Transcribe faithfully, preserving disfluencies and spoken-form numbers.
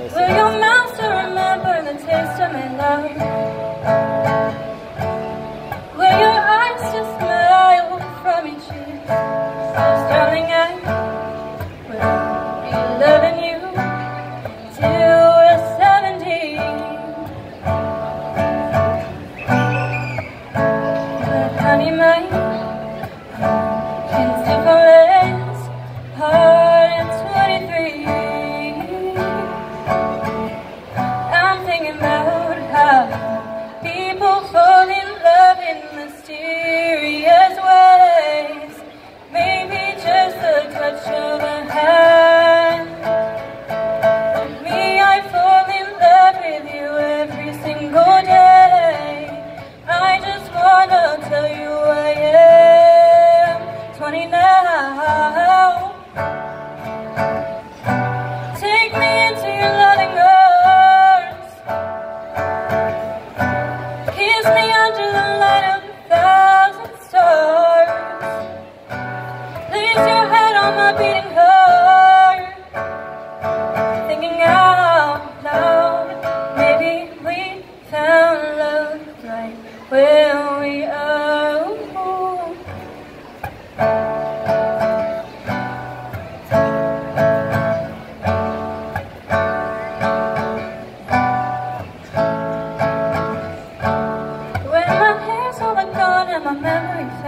Will your mouth still remember the taste of my love? Will your eyes still smile from each cheek? Darling, I will be loving you till we're seventeen. But honey, my can still fall less hard at twenty-three. I'm thinking about how people fall in love in mysterious ways. Maybe just a touch of a hand. But me, I fall in love with you every single day. I just wanna tell you I am twenty now. Take me into your loving arms. Kiss me under the light of a thousand stars. Place your head on my beating heart. Thinking out loud, maybe we found love right where we are. When my hair's all gone and my memory fades,